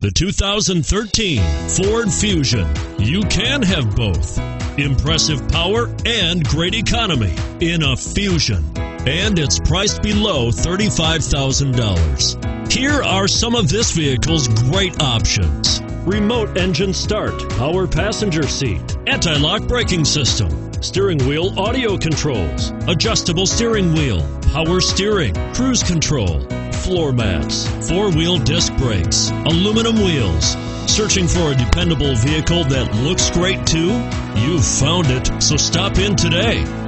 The 2013 Ford Fusion. You can have both. Impressive power and great economy in a Fusion. And it's priced below $35,000. Here are some of this vehicle's great options: remote engine start, power passenger seat, anti-lock braking system, steering wheel audio controls, adjustable steering wheel, power steering, cruise control, floor mats, four-wheel disc brakes, aluminum wheels. Searching for a dependable vehicle that looks great too? You've found it, so stop in today.